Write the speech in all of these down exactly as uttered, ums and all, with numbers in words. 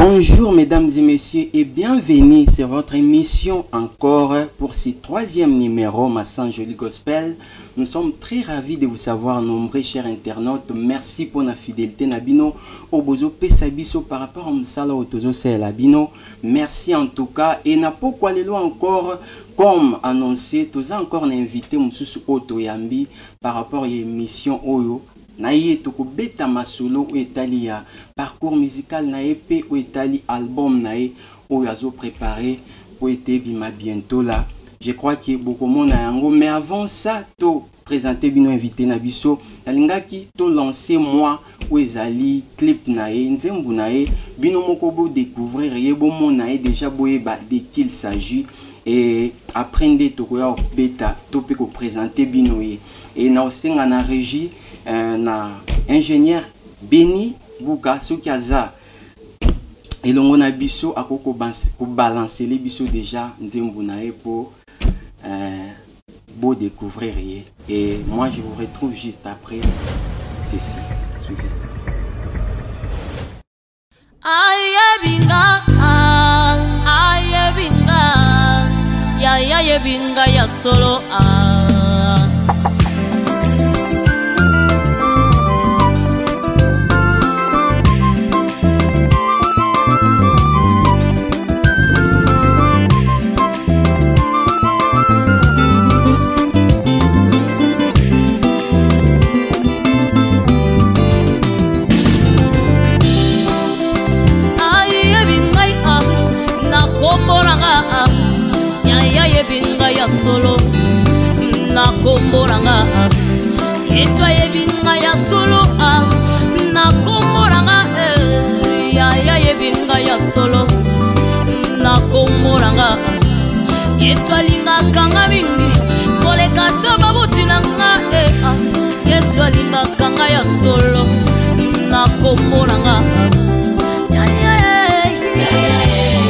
Bonjour mesdames et messieurs et bienvenue sur votre émission encore pour ce troisième numéro Massan Joli Gospel. Nous sommes très ravis de vous savoir nombreux chers internautes. Merci pour la fidélité Nabino Obozo Pesabiso par rapport à Msala Otozo Labino. Merci en tout cas et n'a pas quoi les lois encore comme annoncé, tous encore invité Msusu Oto Yambi par rapport à l'émission Oyo. Naye toko beta masolo ou italia parcours musical nae pe ou itali album nae ou yazo préparé pour été bima bientôt là. Je crois que beaucoup monde a yango mais avant ça to présenter bino invité na biso nalingaki to lancer moi ou ezali clip nae nzembu nae bino mokobo découvrir yebo mon nae déjà boyeba de qu'il s'agit et apprendre to ko beta to pe ko présenter bino et na osenga na régie un uh, ingénieur Béni Bouka Soukaza et l'on a biso à ko balancer les biso déjà nzembunae pour euh, beau découvrir et moi je vous retrouve juste après ceci. Suivez. Aye binga aye binga ya ya ye binga ya solo ah. Solo na komboranga eswa yebinga ya solo na komboranga ya ya yebinga ya solo na komboranga eswa linga kanga mingi koleka to babutina nga eswa linga kanga ya solo na komboranga ya ya ya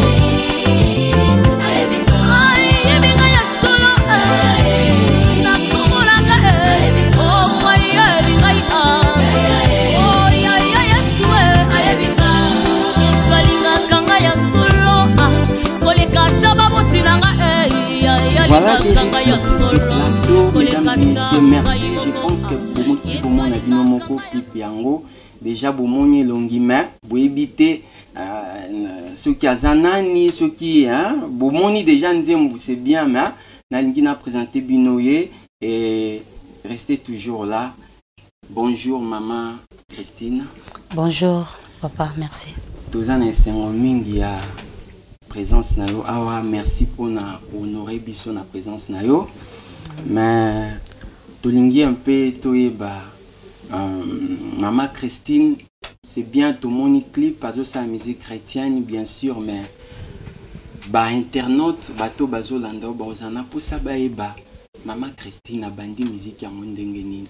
Voilà, mesdames et merci. Je pense que pour petit pour mon avis, mon pipiango déjà pour mon longima, pour éviter ce qui a zanani, ce qui hein, pour mon déjà nzembu c'est bien, mais nalingi na présenté binoye et restez toujours là. Bonjour maman Christine. Bonjour papa, merci. Tous en essayant mingi ya présence na yo awa merci pour na honorer biso na présence na yo mais tolingi un peu toyeba euh, maman Christine c'est bien tout mon clip parce que c'est la musique chrétienne bien sûr mais ba internaute bato bazo landa bazana pour ça ba eba maman Christine a bandi musique ya ndenge nini.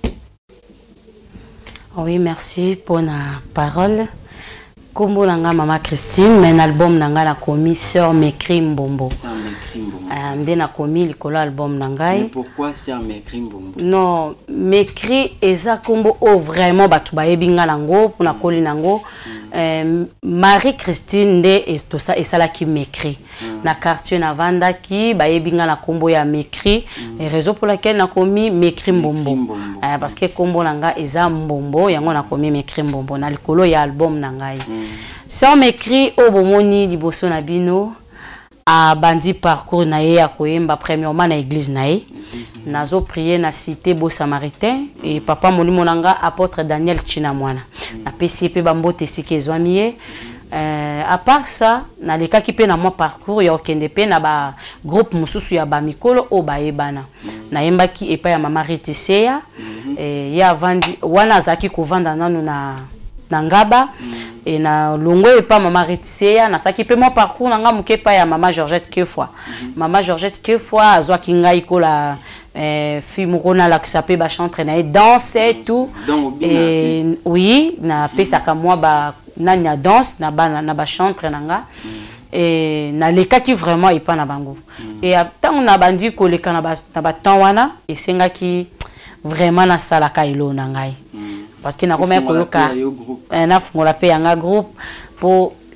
Oui, merci pour la parole. Kombo nanga Mama Christine, mais l'album nanga na komi Sœur Mekri Mbombo. Sœur Mekri Mbombo. Ande na komi likolo album nangai. Mais pourquoi Sœur Mekri Mbombo? Non, Mekri eza kombo o vraiment batu bayebi nga nango pona koli nango. Euh, Marie Christine nde estosa esala ki Mekri. Na quartier na vanda ki bayebi nga na kombo ya Mekri et raison pour laquelle na komi Mekri Mbombo. Euh, parce que kombo nanga eza Mbombo yango na komi Mekri Mbombo na likolo ya album nangai. Sœur Mekri au bomoni liboso na bino a bandi parcours na ye ya koyemba premièrement na église na ye nazo prier na cité Beau Samaritain et papa moni monanga apôtre Daniel Chinamwana na pesi pe bambote sikezwami ye euh, à part ça na leka ki pe na moi parcours ya okende pe na ba groupe mususu ya ba mikolo o ba yebana na yemba ki epa ya mama Retiseya et ya vandi wana zaki kovanda nanu na Nangaba et na longo et pas maman Retiseya na saki pe mon parcours nanga muke pa ya maman Georgette Kefwa maman Georgette Kefwa azwa kinga ikola euh fille mukona la kisape ba chanter na danse et tout et oui na pesa ka moi ba nanya danse na ba na ba chanter nanga et na leka ki vraiment et pas na bango et tant na bandi ko leka na ba na ba temps wana et senga ki vraiment na sala ka ilo nangai parce que na comme koloka na fungola pe yanga groupe pour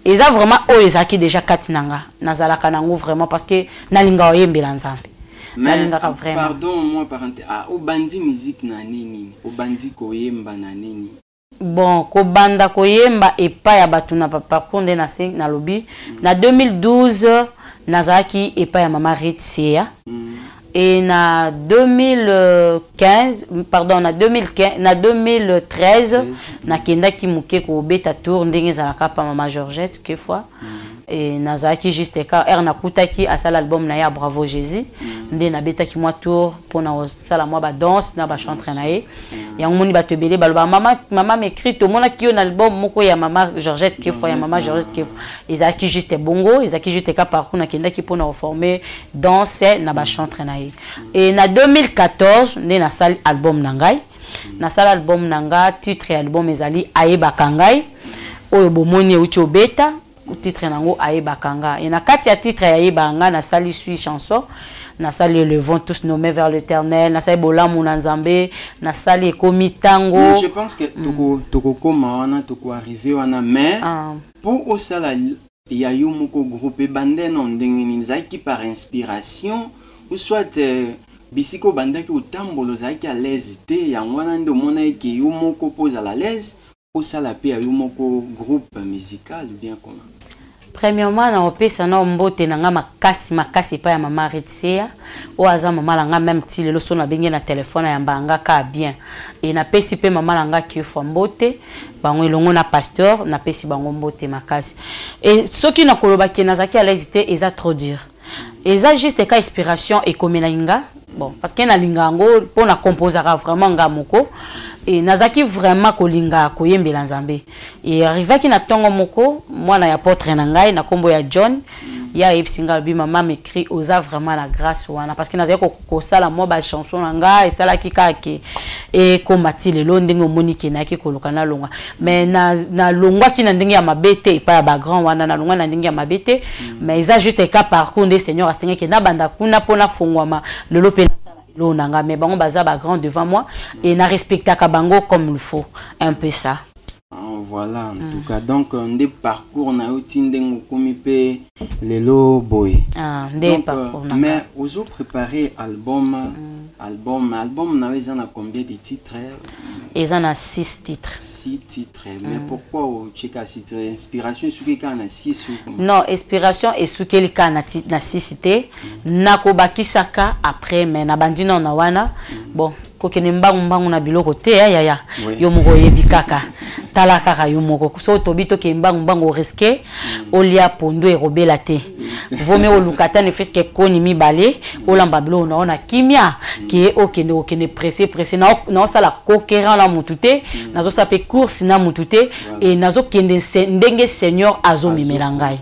eza vraiment o ezaki déjà kati nanga nazalaka nango vraiment parce que nalinga oyembela nzambe nalingaka vraiment. Pardon moi parenthèse, ah obandi musique na nini obandi koyemba na nini? Bon kobanda koyemba epai ya bato na parcours nde na cinq na lobby mm. na deux mille douze nazalaki epai ya mama Ritsia mm. et na deux mille quinze pardon na deux mille quinze na deux mille treize mm. nakendaki muke ko beta tour ndenge ezalaka pa mama Georgette que fois mm. et nazalaki juste ka er nakutaki asala album na ya Bravo Jésus mm. nde na betaki moi tour pona osala moi ba danse na ba chanter na ye mm. yango moni bato belé baloba mama mama m'écrit to mona ki on album moko ya mama Georgette que fois ya mama Georgette que ezalaki juste bongo ezalaki juste ka parcours nakendaki pona reformer danse na ba chanter na ye et na deux mille quatorze nde na sali album na ngai na sala album na nga titre ya album ezali Ayeba Kangai oyo bomoni euti obeta titre nango Ayeba Kanga et na kati ya titre ya Ayeba Kanga na sali suis chanson na sali le vent tous nommés vers l'Éternel na sali bolamu na nzambe na sali ekomi tango. Je pense que toko toko koma wana toko arriver wana mais ah. pour au sala ya yo moko groupe bande non ndenge nini zaki par inspiration ou soit euh, bisiko bandaki utambolo zaki à l'aise te yango wana ndo mona ke yo moko pose à la l'aise au sala pe ya yo moko groupe musical ou bien comment? Premièrement na opesa na mbote na nga makasi makasi pa ya mama Ritsia o aza mama la nga même ti lelo so na bengi na téléphone ya mbanga ka bien et na pesi pe mama la nga ki fo mbote bango elongo na pasteur na pesi bango mbote makasi et soki na koloba ki nazaki à l'aise te eza trop dur eza juste ka inspiration et comme na inga bon parce que na lingango pour na composer vraiment nga moko et nazaki vraiment kolinga koyembela nzambe et arrivaki na tongo moko mwana ya potre na ngai na kombo ya John ya epsinga bi mama m'écrit osa vraiment la grâce wana parce que nazaki ko sala mo ba chanson na ngai sala ki kake et komati lelo ndenge omoniki na ki koluka na longa mais na na longwa ki na ndenge ya mabete pa ba grand wana na longwa na ndenge ya mabete mais ça juste ka parcours de Seigneur asenga ki na banda kuna pona fongwama lelo pe l'onanga mais bango baza ba grand devant moi et na respecta ka bango comme il faut un peu ça. Oh, voilà en mm. tout cas donc on des parcours na utindengo komi pe lelo boy. Ah des parcours euh, mais aux autres préparer album mm. album album na weza na combien de titres? Ils en a six titres. Six titres mais mm. pourquoi au cheka titre inspiration suki ka na six ou non inspiration et suki ka na na six cité na ko bakisaka après mais na bandino na wana mm. bon kokene mbangu mbangu na biloko te ya ya ya oui. Yo moko yebi kaka tala kaka yo moko so tobito ke mbangu mbangu risqué mm. olia pondo e robela te vome olukata ne fait que koni mi balé olamba bilo na ona kimia mm. ki okende okende pressé pressé na na sala kokera la mutute mm. nazo sape course na mutute voilà. Et nazo kende ndenge Seigneur azo mimela ngai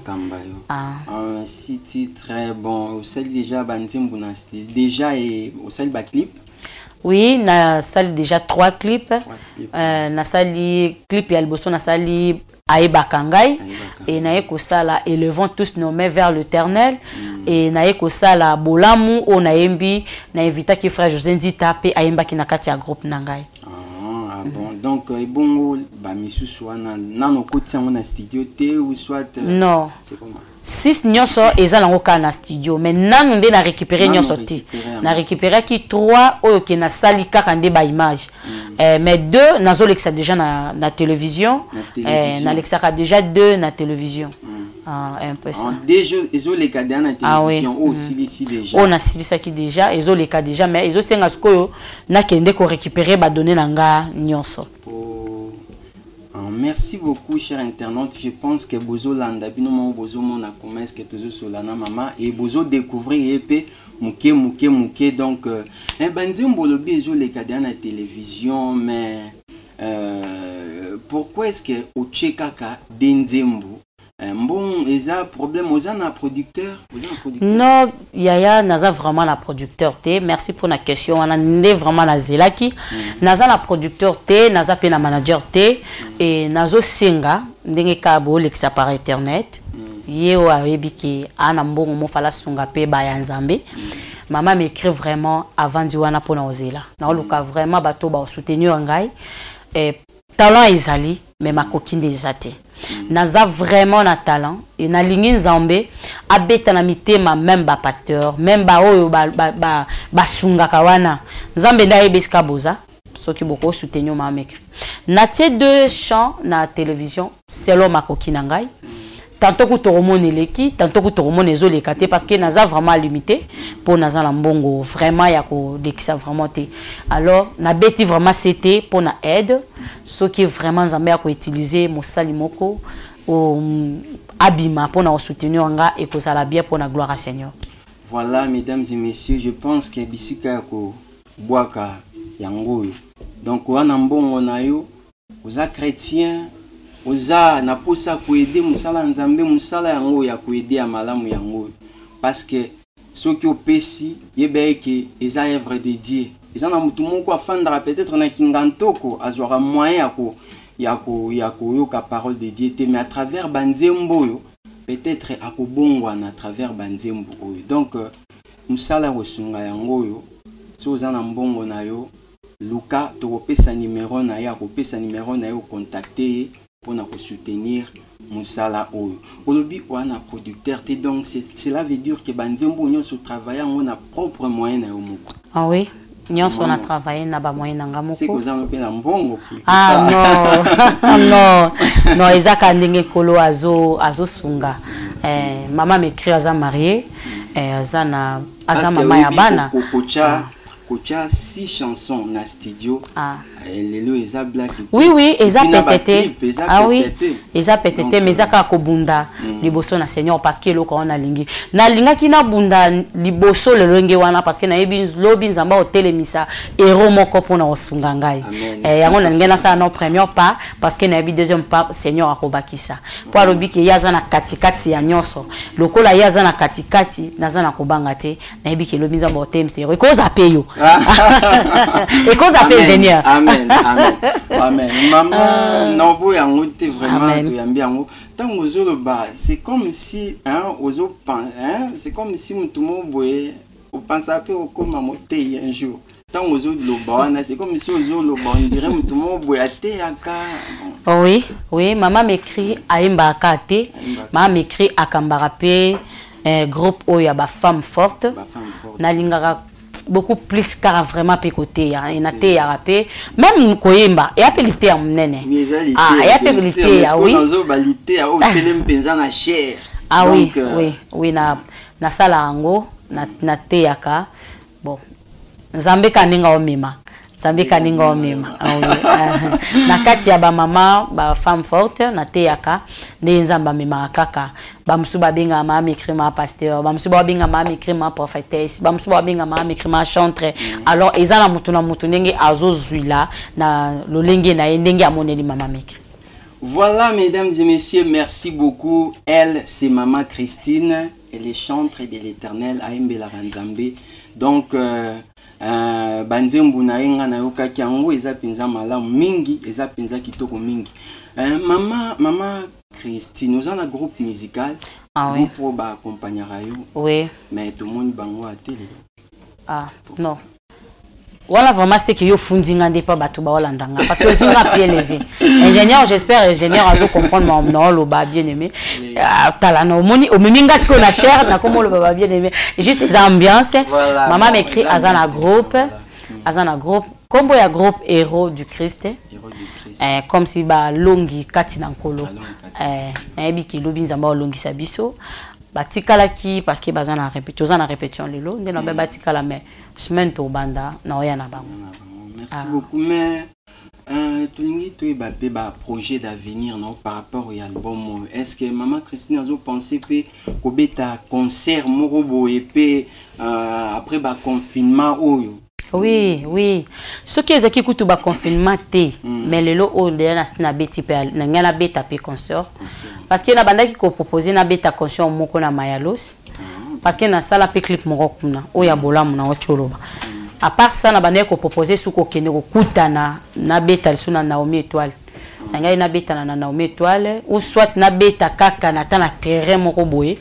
ah un site très bon au sel déjà banzimbu na déjà et au sel ba clip. Oui, na sali déjà trois clips. Trois clips. Euh, na sali clip ya liboso na sali Ayeba Kangai et na eko sala élevons tous nos mains vers l'Éternel mm. et na eko sala bolamu o na yembi na invita ki frère José Ndita pe ayemba ki na kati ya groupe nangai. Ah bon mm. donc e bongo ba misusu wana nano kotia na studio te ou soit non. C'est comment? Six nyonso eza nango ka na studio mais nanu nde na récupérer nyonso ti na récupérer ki trois oyo ke na sali kaka nde ba image mm. euh, mais deux nazo lexa déjà na na télévision euh, na lexa déjà deux na télévision mm. ah un peu ça déjà ezo leka na télévision ah, oui. Oh mm. sili si déjà on a sili ça qui déjà ezo leka déjà mais ezo senga skoyo na kende ko récupérer ba donner nanga nyonso. Merci beaucoup, chers internautes. Je pense que Bozo Landa, Binomo Bozo Mona Commerce, que Tozo Solana Mama, et Bozo découvrir épée, Mouké, Mouké, Mouké. Donc, un banzim Bolobi, Ezo les cadets à la télévision, mais euh, pourquoi est-ce que au Tchekaka, Denzembo, bon, il y a un problème, vous avez un producteur? Non, Yaya, nous avons vraiment un producteur. Merci pour la question. On a vraiment un Zelaki. Nous avons un producteur, nous avons un manager et nous avons un singa, nous avons un par internet. Yeo a qui a un bon moment fala sunga pe ba yanzambe. Maman m'écrit vraiment avant de wana pour nous zela. Nous avons vraiment bateau ba soutenir ngai. Et talent ezali mais ma coquine déjà té. naza vraiment na talent et na lingi nzambe abeta na mitema même ba pasteur même ba oyo ba ba basunga kawana nzambe nda yebeska boza soki boko soutenir ma mekri na tie deux chants na télévision selon makoki na ngai tantôt que toromone leki tantôt que toromone ezoleka te parce que naza vraiment limité pour naza na mbongo vraiment ya ko dekisa vraiment te alors na beti vraiment c'était pour na aide ce qui vraiment nzambe ya ko utiliser mosali moko o abima pour na soutenir nga et ko sala bien pour na gloire à Seigneur. Voilà mesdames et messieurs, je pense que bisika ko boaka yango donc wana mbongo na yo oza chrétien oza na posa ko aider musala nzambe musala yango ya ko aider ya malamu yango parce que soki opesi yebeke eza œuvre de Dieu eza na mutu moko afandra peut-être na kingantoko azwara moyen ya ko ya ko ya ko yoka parole de Dieu te mais à travers banzembo yo peut-être akobongwa na travers banzembo oyo donc musala kosunga yango yo so oza na mbongo na yo luka tokopesa numéro na yo akopesa numéro na yo contacter pour nous soutenir musala oyo olobi wana producteur te donc cela veut dire que banzembo nyonso travailler on a propre moyen na yo moko. Ah oui nyonso on a travaillé na ba moyen na ngamoko c'est que vous en pela mbongo ah non non non ezaka ndenge kolo azo azo sunga eh maman m'écrit aza marié eh azana aza mama ya bana kocha six chansons na studio ah lelo eza black oui oui eza pétété ah oui eza pétété mais eza ka ko bunda liboso na Seigneur parce que loko on a lingi na linga kina bunda liboso lelo nge wana parce que na yebi lobi nzamba hotel misa héros moko pona osunga ngai eh yango na ngena sa na premier pas parce que na yebi deuxième pas Seigneur akobakisa po alobi ke yaza na katikati ya nyonso lokola yaza na katikati naza na kobanga te na yebi ke lobi nzamba hotel misa héros ko za peyo et qu'on appelle ingénieur. Amen, amen, amen. Maman, non, vous y vraiment, tu aimes bien. Tant aux autres, c'est comme si, hein, aux autres, hein, c'est comme si tout le monde voyait, on pense à faire comme un moté un jour. Tant aux autres, le c'est comme si aux autres, on dirait tout le monde voyait à oui, oui, maman m'écrit à Mbakate, maman m'écrit à Kambarape, un groupe où il y a des femmes fortes. Nalingara beaucoup plus car vraiment pécoté ya et naté ya rapé même koyemba et appelité à mnene ah et appelité ah oui ah oui oui oui na na sala ngo na naté yaka bon nzambe kaninga omema nzambe kaninga omema ah oui na kati ya ba mama ba femme forte naté yaka ne nzamba mema kaka bamsu babinga ma mikrima pasteur bamsu babinga ma mikrima prophétesse bamsu babinga ma mikrima chantre alors ezala mutu na mutu ndenge azozwila na lolenge na ndenge amoneli mama mekri. Voilà mesdames et messieurs, merci beaucoup. Elle c'est maman Christine, elle est chantre de l'Éternel à Mbela Banzambe. Donc euh, euh banzembu na yenga na yoka kiango eza penza malamu mingi eza penza kitoko mingi. Euh, maman maman Christine, nous avons un groupe musical. Ah oui. Pour accompagner Rayo. Oui. Mais tout le monde bango à télé. Ah non. Voilà vraiment c'est que yo fundinga n'est pas batu ba Holandanga parce que c'est un pied levé. Ingénieur, j'espère ingénieur azo comprendre mon nom le ba bien aimé. Talano moni au meminga ce qu'on a cher na comme le ba bien aimé. Juste les ambiances. Maman m'écrit azana groupe. Azana groupe. Combo ya groupe héros du Christ. Eh, comme si ba longi kati na nkolo eh na yebi ki lobi nzamba longi sabiso batikala ki parce que bazana répétition bazana répétition lelo ndena ba batikala mais semaine to banda na oya na bango. Merci ah. beaucoup mais euh tulingi to ba pe ba projet d'avenir non par rapport à l'album est-ce que maman Christine a pensé pe ko beta concert moko boye pe euh, après ba confinement oyo. Oui, oui. Ce qui est qui coûte ba confinement té, mais le lot au de na beti pe na ngana beta pe concert. Parce que na banda qui ko proposer na beta concert moko na Mayalos. Parce que na sala pe clip moko kuna o ya bolamu na ocholoba. À part ça na banda ko proposer suko kende ko kutana na beta suna Naomi Étoile. Ngai na beta na Naomi Étoile ou soit na beta kaka na ta na terrain moko boye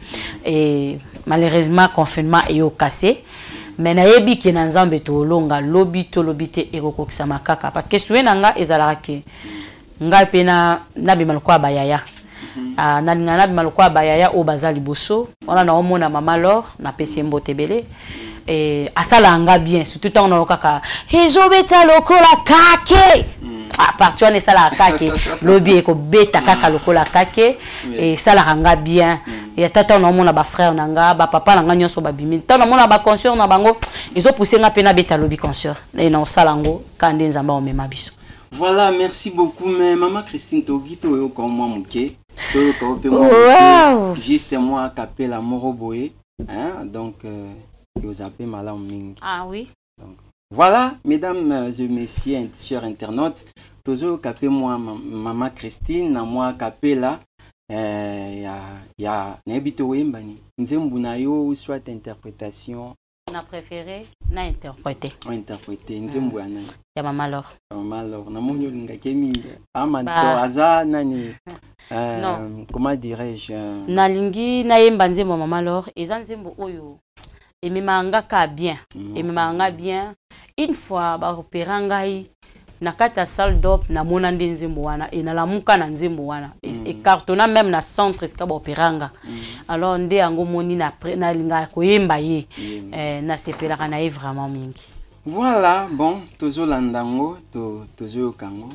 et malheureusement confinement est au cassé. Mais na yebi ki na nzambe to longa lobi to lobite ekokokisa makaka parce que suwe nanga ezalaka ke ngai pe na na bimal kwa bayaya ah na lingana maloko bayaya o bazali boso wana na omona mama lor na pesi mbote belé et asala nga bien surtout tant on kaka ezobeta lokola kake à partir on sala kake lobi ko beta kaka lokola kake et sala nga bien et tata on omona ba frère nanga ba papa nanga nyonso ba bimi tant on omona ba conscience na bango ils ont poussé nga pena beta lobi conscience et non salango kande nzamba o mema biso. Voilà, merci beaucoup. Mais maman Christine Togi, tu es comme moi, mouké. Tu es comme moi, juste moi, capé la moroboé. Hein? Donc, euh, vous appelez Malam Ming. Ah oui. Donc, voilà, mesdames et messieurs, chers internautes, toujours capé moi, maman Christine, moi, capé là. Il y a, il y a, n'habito wembani. Nzembunayo, soit interprétation. On a préféré, on a interprété. On a interprété. Nzembuana. Ya mama lor. Mama lor. Na monyo linga kemi. Amanto aza nani. Non. Comment dirais-je? Na lingi na yemba nzembo mama lor. Eza nzembo oyo. Et memanga ka bien. Et memanga bien. Une fois ba opéra ngai na kata salle d'op na mona nzembo wana et na la muka na nzembo wana. Et cartona même na centre ska ba opéra nga. Alors nde yango moni na na linga ko yemba ye. Eh na sepela kana e vraiment mingi. Voilà, bon, toujours landango, toujours kango.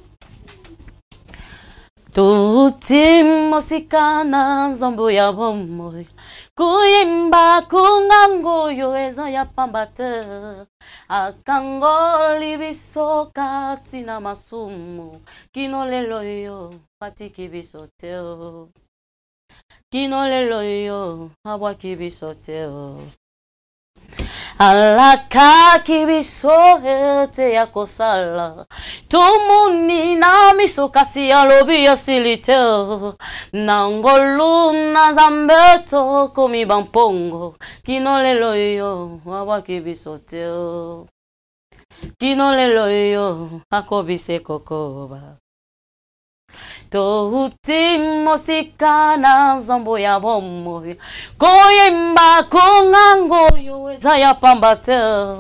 Tuti mosikana zombo ya bomoi kuyimba kungango yo eza ya pambate akango libiso katina masumu kino lelo yo patiki bisoteo kino lelo yo abwaki bisoteo alaka kibiso ete ya kosala tumuni na miso kasi ya lobi ya silite na ngolu na zambeto komi bampongo kino lelo yo awa kibiso teo kino lelo yo akobise kokoba Touti mosikana zambo ya bomoi koyemba kungango yo eza ya pambate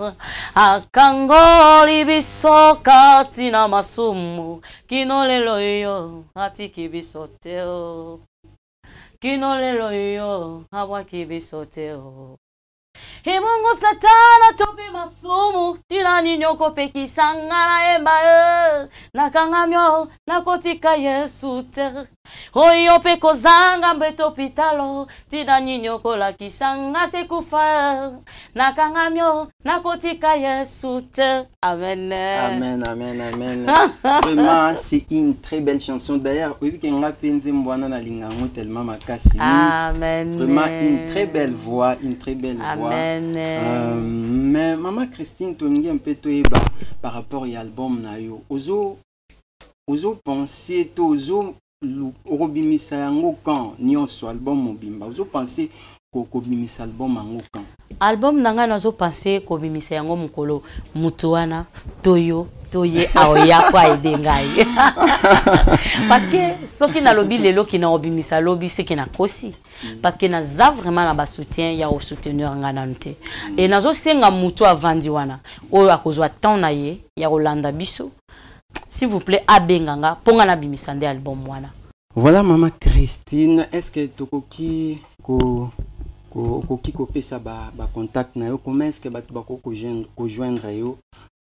akango libiso katina masumu kino lelo yo atiki biso teo kino lelo yo abwaki biso teo Himungu satana topi masumu tina ninyoko peki sangana emba e nakangamyo nakotika Yesu te oyo peko zanga mbeto pitalo tina ninyoko la kisanga sekufa nakangamyo nakotika Yesu te. Amen. Amen, amen, amen. Vraiment, c'est une très belle chanson. D'ailleurs, oui, qu'on a pensé mbwana na lingango tellement makasi. Amen. Vraiment une très belle voix, une très belle voix. Amen. Euh, mais maman Christine, tu as un peu toeba par rapport à l'album nayo. Ozo, ozo penser, ozo robimisa yango quand nyonso album mobimba. Ozo penser ko kobimisa album yango quand. Album nanga nazo penser ko bimisa yango mukolo mutuana toyo toye aoya kwa edengai. Parce que ce qui na lobby lelo qui na obimisa lobby c'est qui na kosi. Parce que na za vraiment na ba soutien ya au soutenir ngana nte. Et nazo senga mutu avandi wana. Oyo akozwa temps na ye ya Rolanda biso. S'il vous plaît abenganga ponga na bimisa nde album wana. Voilà maman Christine, est-ce que tokoki ko ko koki kopesa ba ba contact na yo, comment est-ce que ba tubako ko joindre ko joindre yo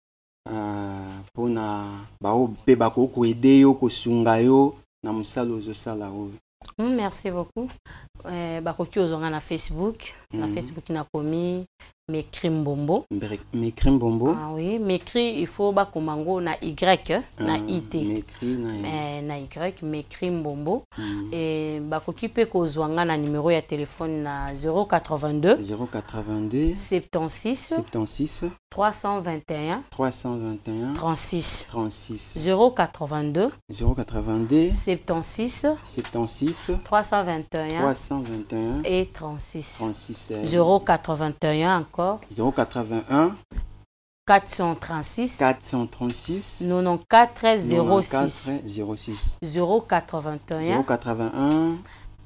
euh pona ba o pe ba ko ko aider yo ko sunga yo na musalo zo sala o. Merci beaucoup. Euh ba koki ozonga na Facebook, na Facebook na komi Mekri Mbombo. Mekri Mbombo. Ah oui, Mekri il faut ba komango na Y na I T. Mekri na na Y, Mekri Mbombo. Et ba koki pe kozwanga na numéro ya téléphone na zéro quatre-vingt-deux zéro quatre-vingt-deux soixante-seize soixante-seize trois cent vingt et un trois cent vingt et un trente-six trente-six zéro quatre-vingt-deux zéro quatre-vingt-deux soixante-seize soixante-seize trois cent vingt et un trois cent vingt et un et trente-six trente-six zéro quatre-vingt-un encore zéro quatre-vingt-un quatre cent trente-six quatre cent trente-six quatre-vingt-quatre zéro six zéro six zéro quatre-vingt-un zéro quatre-vingt-un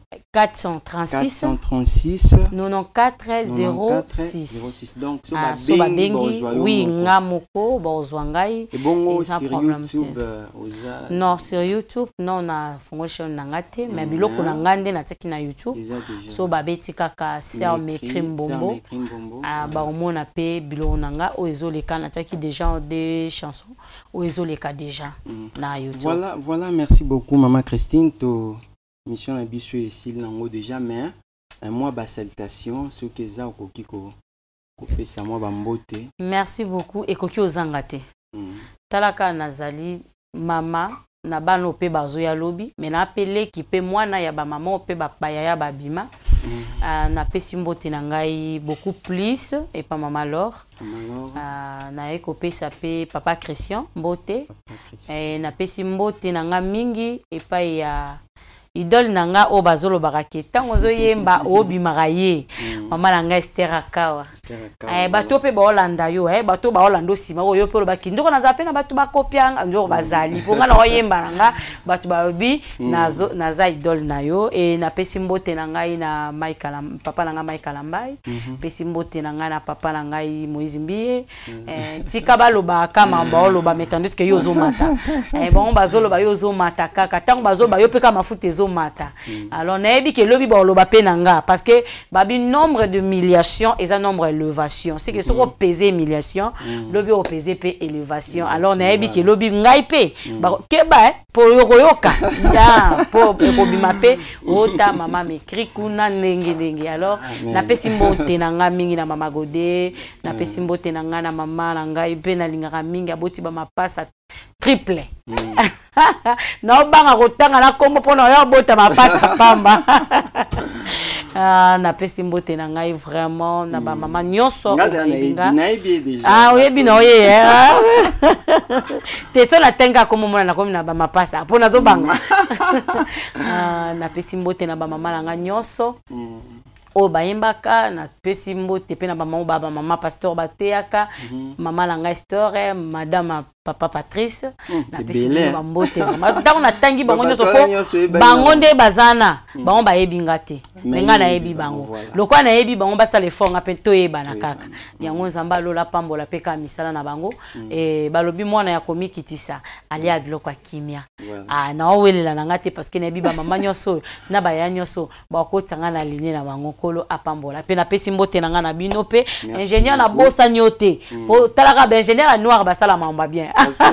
quatre cent trente-six quatre cent trente-six quatre-vingt-quatorze zéro six. Donc ah, so babengi oui ngamoko bozwa ngai et bongo sur YouTube oza non sur YouTube non na fonction na ngate mais biloko na ngande na teki na YouTube so babeti kaka ser mekri mbombo ah ba omona pe biloko na nga o ezoleka na teki déjà des chansons o ezoleka déjà na YouTube. Voilà voilà, merci beaucoup maman Christine to mission na biso ici nango déjà mais moi ba salutation ce que za okoki ko ko pesa moi ba mbote. Merci beaucoup ekoki ozanga te. Mm. Talaka nazali mama na bano pe bazo ya lobi mais na appeler ki pe mwana ya ba maman pe ba paya ya babima. Mm. Uh, na pesi mbote na ngai beaucoup plus et pas maman Laure. Uh, na eko pesa pe papa Christian mbote. Papa Christian. Et na pesi mbote na nga mingi et pas ya idole nanga o bazolo barake tango zo yemba obi maraye mama nanga Esther Akawa eh bato pe ba Holanda yo eh bato ba Holanda sima yo pe ba kindoko na zapena bato ba kopia njo bazali ponga na yemba nanga bato ba obi nazo naza idole na yo e na pesi mbote nanga ina Michael papa nanga Michael Mbai pesi mbote nanga na papa nanga Moïse Mbie eh tika baloba kama ba loba metandis que yo zo mata eh bon bazolo ba yo zo mata kaka tango bazo ba yo pe kama fute zo mata. Mm. Alors naebi ke lobi ba loba pe nanga parce que babi nombre de humiliation et un nombre élévation c'est que so mm. peser humiliation mm. lobi o peser pe élévation mm. alors naebi ke lobi ngai pe mm. ba ke ba po yoka ya po po bima pe ota mama mekri kuna ndenge ndenge alors na pesi mbote nanga mingi na mama Godé na pesi mbote nanga na mama nanga pe na lingaka mingi aboti ba mapasa triple. Mm. Na banga kotanga na kombo pona ya bota mapasa pamba. Ah na pesi mbote na ngai vraiment na ba mama nyonso nga na ebi déjà. Ah oyebi na oye. Te so na tenga komo mona na komi na ba mapasa pona zo banga. Ah na pesi mbote na ba mama na nga nyonso. O bayembaka na pesi mbote pe na ba mama baba mama pasteur bateaka mama na nga Esther madame papa Patrice mm, na pesi ba mbote vraiment tango na tangi bango nyonso ko bango nde bazana bango ba yebinga te menga na yebi bango lokwa na yebi bango basala effort nga pe to yeba na kaka yango nzamba lola pambola pe ka misala na bango e balobi mwana ya komikitisa ali abiloko kimia ah na owelela na ngate parce que na yebi ba mama nyonso na ba ya nyonso ba kotanga na ligne na bango kolo apambola pe na pesi mbote na nga na bino pe ingénieur na bosa nyote po talaka ba ingénieur noir basala mamba bien.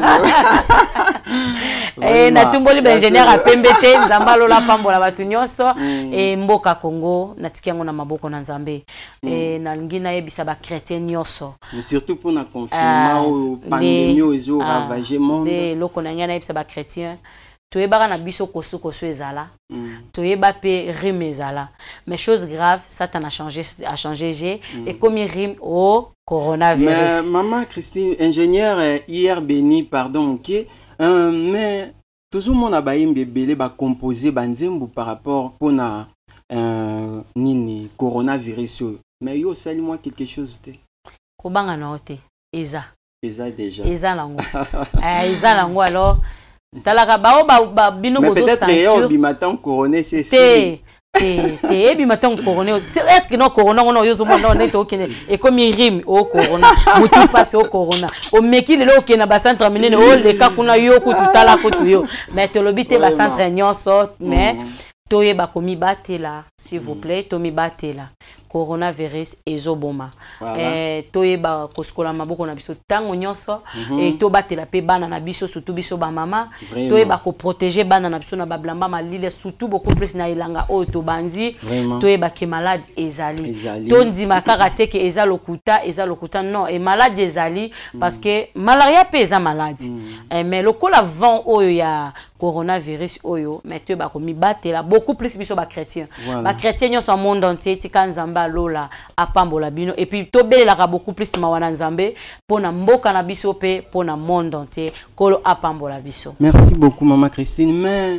Eh na tumboli ba ingénieur a pembete nzamba lola pambola batu nyonso e mboka Congo na tikiango na maboko na nzambe e na ngina yebisa ba chrétien nyonso mais surtout pour na confinement ou pandémie ezo ravager monde de loko na ngana yebisa ba chrétien toyebaka na biso kosu kosu ezala toyeba pe rime ezala mais chose grave Satan a changé a changé j'ai et comme il rime au coronavirus. Mais maman Christine ingénieur hier béni pardon OK euh, mais toujours mon abayim bébé ba composer banzembo par rapport pona euh, nini coronavirus mais yo sali moi quelque chose te ko banga na ote eza eza déjà eza lango eh eza lango alors talaka bao ba bino bozo sentir mais peut-être yo matin couronné c'est te te ebi matin couronné est-ce que non corona on yo zo mona on est okene et comme il rime au corona mutu passe au corona o meki lelo okena ba centre minene o le kakuna yo ku tutala ko to yo mais te lobite ba centre nyonso mais toye ba komi batela s'il vous plaît to mi batela coronavirus ezoboma eh toye ba koskola maboko na biso tango nyonso et to batela pe bana na biso surtout biso ba mama toye ba ko protéger bana na biso na ba blamba malile surtout beaucoup plus na ilanga o to banzi toye ba ke malade ezali to ndima kaka te ke eza lokuta eza lokuta non et malade ezali parce que malaria pe eza malade eh mais lokola vent oyo ya coronavirus oyo mais toye ba ko mi batela beaucoup plus biso ba chrétien ba chrétien nyonso au monde entier tika nzamba lola apambola bino et puis tobelelaka beaucoup plus mawana nzambe pona mboka na biso pe pona monde entier kolo apambola biso. Merci beaucoup maman Christine mais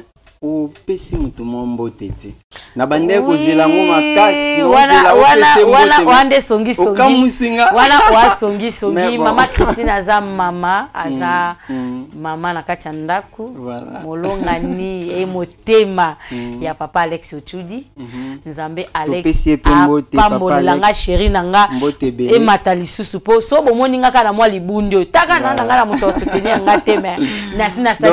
o pesi mutu mombo tete na bande ko zela ngo makasi wana wana wana wande songi songi okamusinga wana wa songi songi mama Christine aza mama aza mama na kati ya ndaku molonga ni e motema ya papa Alex Ochudi nzambe Alex pambola nga chéri nanga e matalisusu po so bomoni nga kana mwa libundi taka na nga na muto soutenir nga teme na sina sa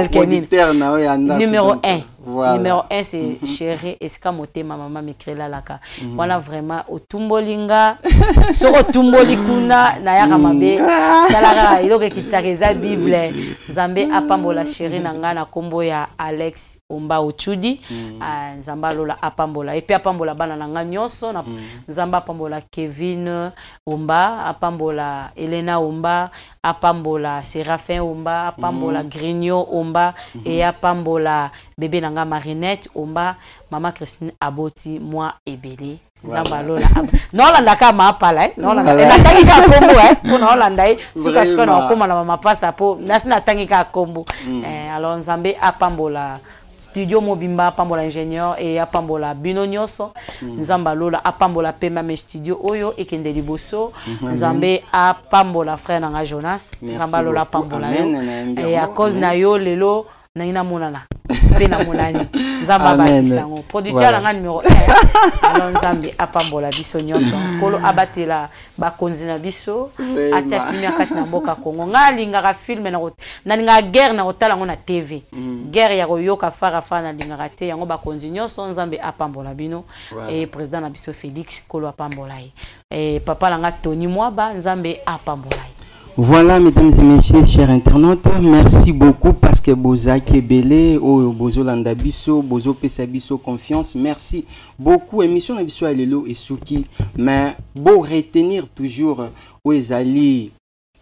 quelqu'un numéro un. Voilà. Numéro un, c'est mm -hmm. Chéri Eska Motema Maman Mikrela Laka. Mm -hmm. Voilà vraiment au Tumbolinga. Sur au Tumbolikuna, Nayara Mabe. Talara, il y a une Bible. Zambe Apambola Chéri Nanga na kombo ya Alex Omba Ochudi. Zamba Lola Apambola. Et puis Apambola Bana Nanga Nyonso. Zamba Apambola Kevin Omba. Apambola Elena Omba. Apambola Séraphin Omba. Apambola Grigno Omba. Et Apambola bébé nanga Marinette Omba, maman Christine Aboti, moi Ebele. Zamba Lola. Non landa ka ma pala eh. Non landa. Na tangi ka kombo eh. Pour non landa eh. Suka suka na koma na mama pasa po. Nasina tangi ka kombo. Eh alors Nzambe apambola studio mobimba apambola ingénieur et apambola bino nyoso. Nzamba Lola apambola pema me studio oyo ekende liboso. Nzambe apambola frère nanga Jonas. Nzamba Lola apambola yo. Et à cause na yo lelo na ina monana pena monani Nzamba bakisango producteur nanga numéro un alors Nzambe apambola biso nyonso kolo abatela bakonzi na biso atia kimia kati na mboka Kongo nga lingaka film na na linga guerre na otala ngo na T V guerre ya koyoka fara fana lingaka te yango bakonzi nyonso Nzambe apambola bino et président na biso Félix kolo apambola et papa langa Tony Mwaba Nzambe apambola. Voilà, mesdames et messieurs, chers internautes, merci beaucoup parce que Bozaki Belé, oh, Bozo Landabiso, Bozo Pesabiso Confiance, merci beaucoup. Émission Nabiso Alelo et Souki, mais beau retenir toujours où Ezali,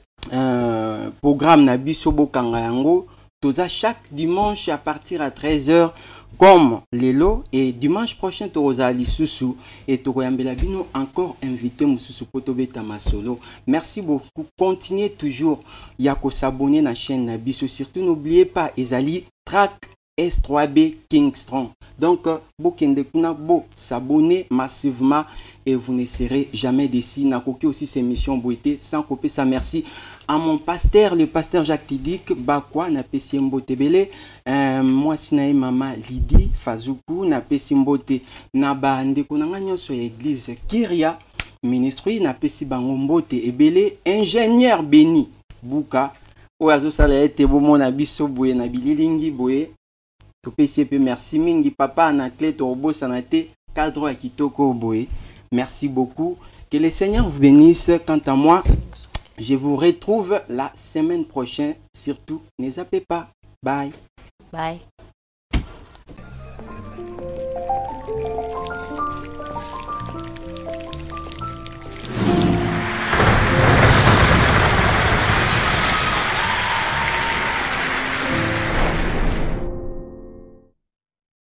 euh, programme Nabiso Bokangayango, tous à chaque dimanche à partir à treize heures. Comme Lelo et dimanche prochain tu auras Lisusu et tu auras Bino encore invité Moussou Potobeta Masolo. Merci beaucoup. Continuez toujours Yako s'abonner à la chaîne Nabiso. Surtout n'oubliez pas Ezali Track S trois B Kingston. Donc Bokende Kuna Bo s'abonner massivement et vous ne serez jamais déçus. Nakoki aussi ces missions Boité sans copier ça. Merci à mon pasteur, le pasteur Jacques Tidik, Bakwa, na Pessimbo Tebele, euh, moi sinaï mama Lydie Fazoukou, na Pessimbote, na Bande Kunanganyo sur l'église Kiria, ministre, na Pessibangombote, Ebele, ingénieur Béni, Bouka, Oazo Salaete, Bomo, na Bisso, Boué, na Bililingi, Boué, to P C P, merci Mingi, papa, na Clé, Torbo, Sanate, cadre à Kitoko, Boué, merci beaucoup, que le Seigneur vous bénisse, quant à moi, je vous retrouve la semaine prochaine. Surtout, ne zappez pas. Bye. Bye.